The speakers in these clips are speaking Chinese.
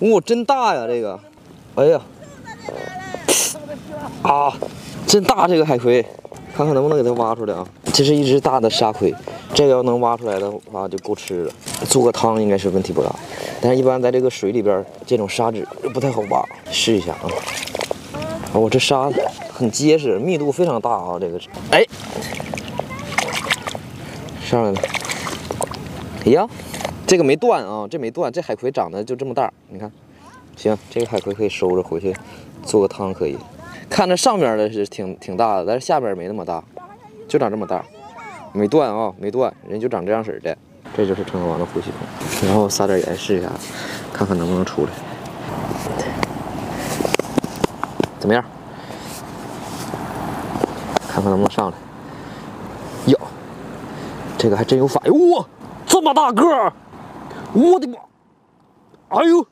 哇，真大呀！这个，哎呀，啊，真大这个海葵，看看能不能给它挖出来啊！这是一只大的沙葵，这个要能挖出来的话就够吃了，做个汤应该是问题不大。但是，一般在这个水里边，这种沙质不太好挖，试一下啊！哦，这沙很结实，密度非常大啊！这个，哎，上来了，哎呀！ 这个没断啊，这没断，这海葵长得就这么大，你看，行，这个海葵可以收着回去做个汤可以。看着上面的是挺大的，但是下边没那么大，就长这么大，没断啊，没断，人就长这样式的。这就是蛏螯王的呼吸孔，然后撒点盐试一下，看看能不能出来。怎么样？看看能不能上来。哟，这个还真有反应，哇，这么大个儿！ 我的妈！哎呦，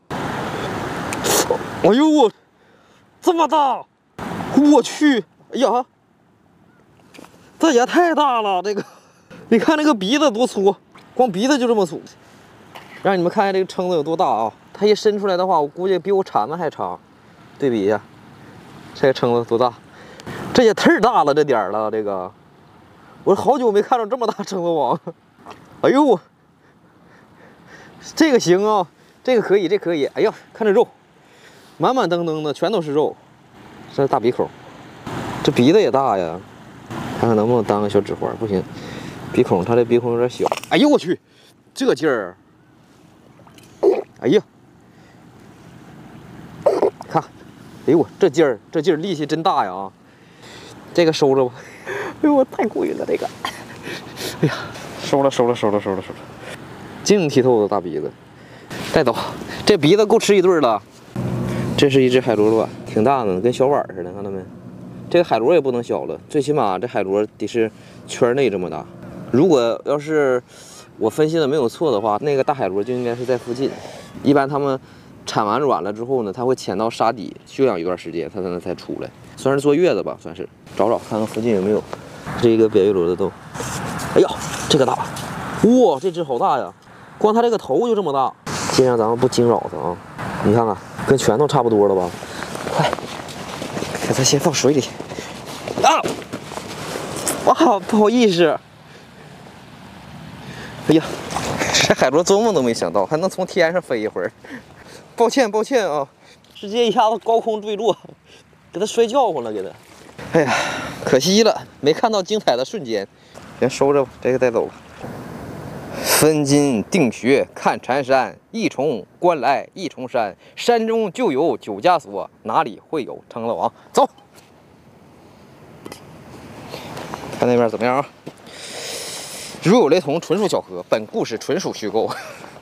哎呦我，这么大！我去！哎呀，这也太大了！这个，你看那个鼻子多粗，光鼻子就这么粗。让你们看看这个蛏子有多大啊！它一伸出来的话，我估计比我铲子还长。对比一下，这个蛏子多大？这也太大了，这点儿了。这个，我好久没看到这么大蛏子王。哎呦我！ 这个行啊，这个可以，这可以。哎呀，看这肉，满满登登的，全都是肉。这是大鼻孔，这鼻子也大呀。看看能不能当个小指环，不行，鼻孔它这鼻孔有点小。哎呦我去，这劲儿！哎呀，看，哎呦我这劲儿，这劲儿力气真大呀啊！这个收着吧。哎呦我太贵了这个。哎呀，收了。晶莹剔透的大鼻子，带走。这鼻子够吃一顿了。这是一只海螺卵，挺大的，跟小碗似的，看到没？这个海螺也不能小了，最起码这海螺得是圈内这么大。如果要是我分析的没有错的话，那个大海螺就应该是在附近。一般他们产完卵了之后呢，它会潜到沙底休养一段时间，它才出来，算是坐月子吧，算是。找看看附近有没有。这一个扁玉螺的洞。哎呀，这个大！哇，这只好大呀！ 光它这个头就这么大，尽量咱们不惊扰它啊！你看看，跟拳头差不多了吧？快，给它先放水里。啊！哇，不好意思。哎呀，这海螺做梦都没想到还能从天上飞一会儿。抱歉啊，直接一下子高空坠落，给它摔叫唤了，给它。哎呀，可惜了，没看到精彩的瞬间。先收着吧，这个带走吧。 分金定穴看缠山，一重关来一重山，山中就有酒家所，哪里会有蛏子王？走，看那边怎么样啊？如有雷同，纯属巧合，本故事纯属虚构。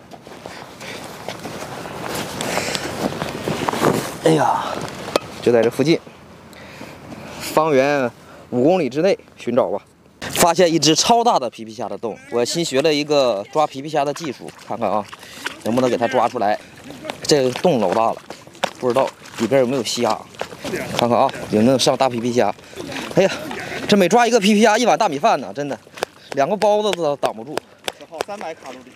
哎呀，就在这附近，方圆5公里之内寻找吧。 发现一只超大的皮皮虾的洞，我新学了一个抓皮皮虾的技术，看看啊，能不能给它抓出来。这个洞老大了，不知道里边有没有虾，看看啊，有没有上大皮皮虾。哎呀，这每抓一个皮皮虾，一碗大米饭呢，真的，2个包子都挡不住。 消耗300卡路里。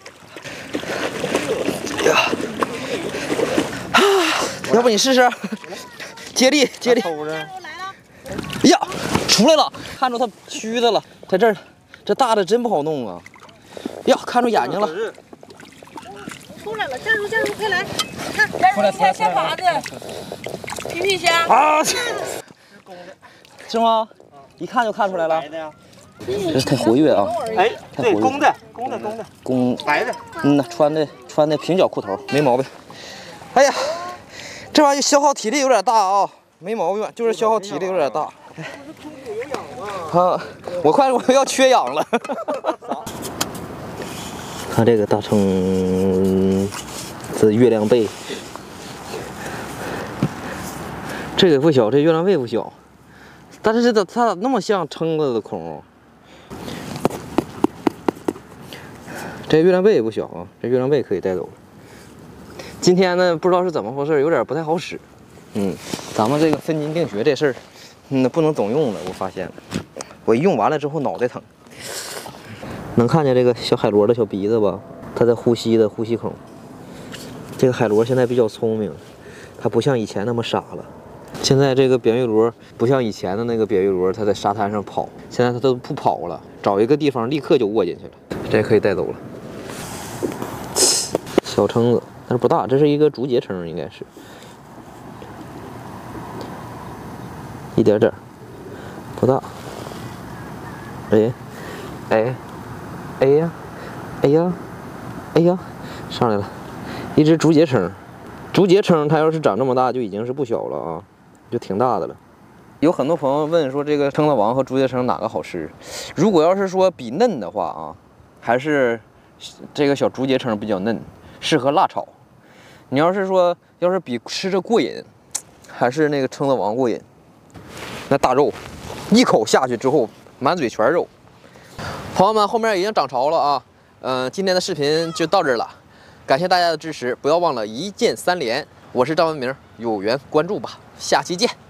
哎呀，啊，要不你试试？接力。哎呀，出来了，看着它须子了，在这儿，这大的真不好弄啊！呀，看着眼睛了， 出来了，站住，快来，看，下耙子，皮皮虾啊，是吗？一看就看出来了，这是太活跃啊！ 哎，对，公的，白的， 呐，穿的平角裤头，没毛病。哎呀，这玩意消耗体力有点大啊，没毛病，就是消耗体力有点大。啊，我要缺氧了。看这个大蛏子月亮背，这个不小，这月亮背不小，但是它咋那么像蛏子的孔？这月亮背也不小啊，这月亮背可以带走了。今天呢，不知道是怎么回事，有点不太好使。咱们这个分金定穴这事儿，不能总用了。我发现了，我一用完了之后脑袋疼。能看见这个小海螺的小鼻子吧？它在呼吸的呼吸孔。 这个海螺现在比较聪明，它不像以前那么傻了。现在这个扁玉螺不像以前的那个扁玉螺，它在沙滩上跑，现在它都不跑了，找一个地方立刻就卧进去了。这可以带走了。小蛏子，但是不大，这是一个竹节蛏，应该是。一点点，不大。哎，哎，哎呀，哎呀，哎呀，上来了，一只竹节蛏。竹节蛏它要是长这么大，就已经是不小了啊，就挺大的了。有很多朋友问说，这个蛏子王和竹节蛏哪个好吃？如果要是说比嫩的话啊，还是这个小竹节蛏比较嫩，适合辣炒。你要是比吃着过瘾，还是那个蛏子王过瘾。那大肉，一口下去之后，满嘴全是肉。朋友们，后面已经涨潮了啊。今天的视频就到这儿了。感谢大家的支持，不要忘了一键3连。我是张文明，有缘关注吧，下期见。